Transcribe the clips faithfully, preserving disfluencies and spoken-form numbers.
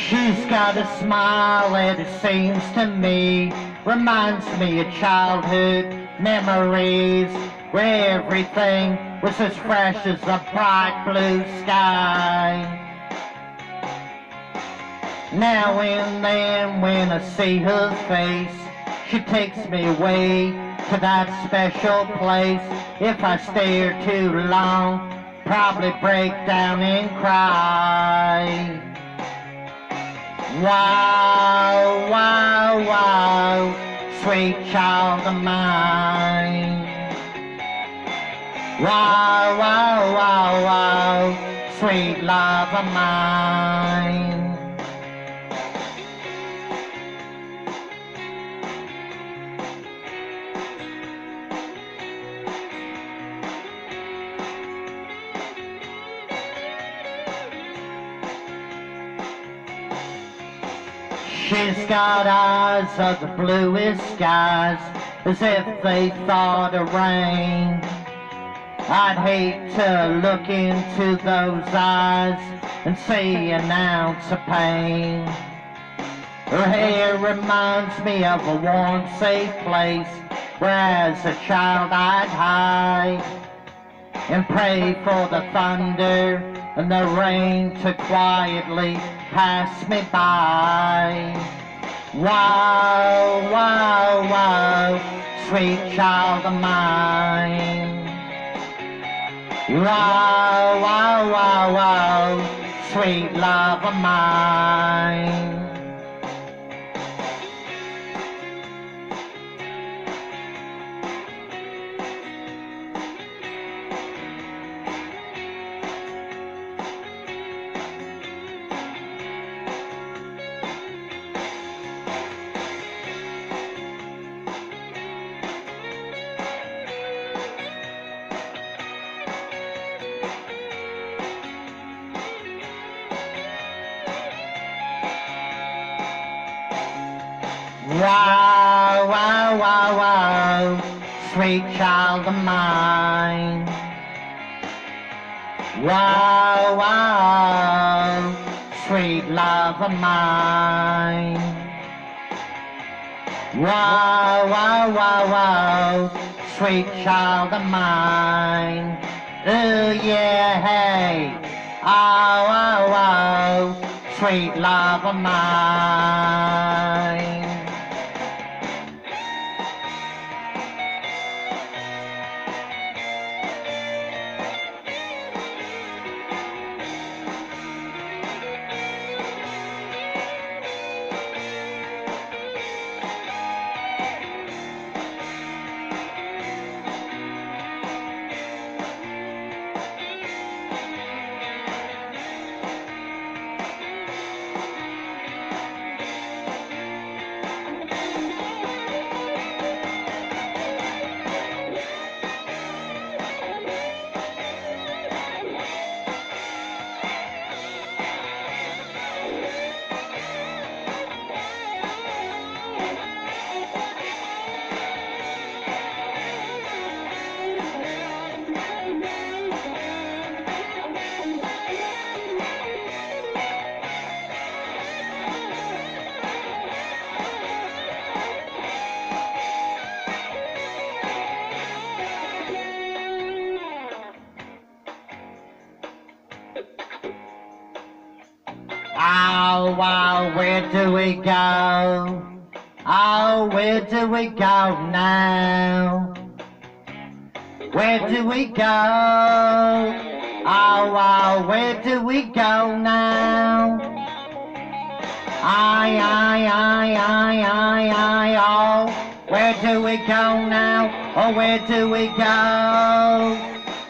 She's got a smile that it seems to me reminds me of childhood memories where everything was as fresh as a bright blue sky. Now and then when I see her face, she takes me away to that special place. If I stare too long, probably break down and cry. Wow, wow, wow, sweet child of mine. Wow, wow, wow, wow, sweet love of mine. She's got eyes of the bluest skies, as if they thought of rain. I'd hate to look into those eyes and see an ounce of pain. Her hair reminds me of a warm, safe place where as a child I'd hide and pray for the thunder and the rain to quietly pass me by. Wow, wow, wow, sweet child of mine. Wow, wow, wow, wow, sweet love of mine. Wow, wow, wow, wow, sweet child of mine. Wow, wow, sweet love of mine. Wow, wow, wow, wow, sweet child of mine. Ooh, yeah, hey. Oh, wow, wow, sweet love of mine. Oh, wow, where do we go? Oh, where do we go now? Where do we go? Oh, wow, where do we go now? I, I, I, I, I, I, oh, where do we go now? Oh, where do we go?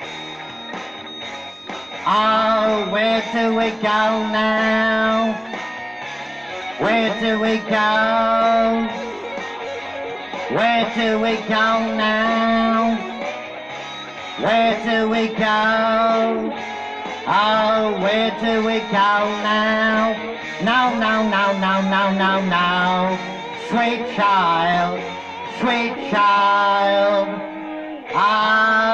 Oh, where do we go now? Where do we go? Where do we go now? Where do we go? Oh, where do we go now? No, no, no, no, no, no, no. Sweet child, sweet child. Ah.